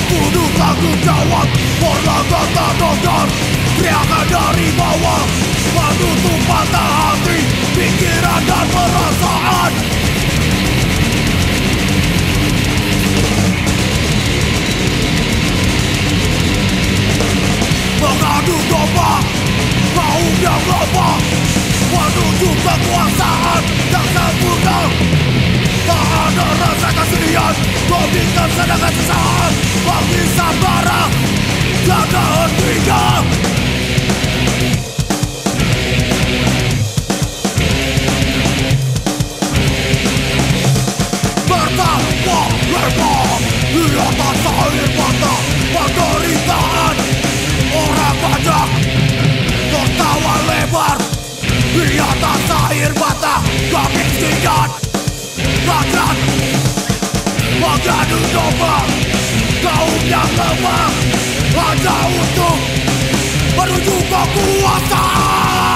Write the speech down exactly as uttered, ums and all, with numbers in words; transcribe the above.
Kudu tanggung jawab, berlaga tak dodor. Teriakan dari bawah, menutup mata hati, pikiran dan perasaan. Mengadu domba, kaum yang lemah, menuju kekuasaan yang sempurna. Tak ada rasa kesedihan, memberikan sedangkan sesaat. Bagi sabara, tiada hentinya. Bertawa lebar di atas air mata penderitaan orang banyak. Tertawa lebar di atas air mata kemiskinan. Rakyat mengadu domba, kaum yang lemah hanya untuk menuju kekuasaan.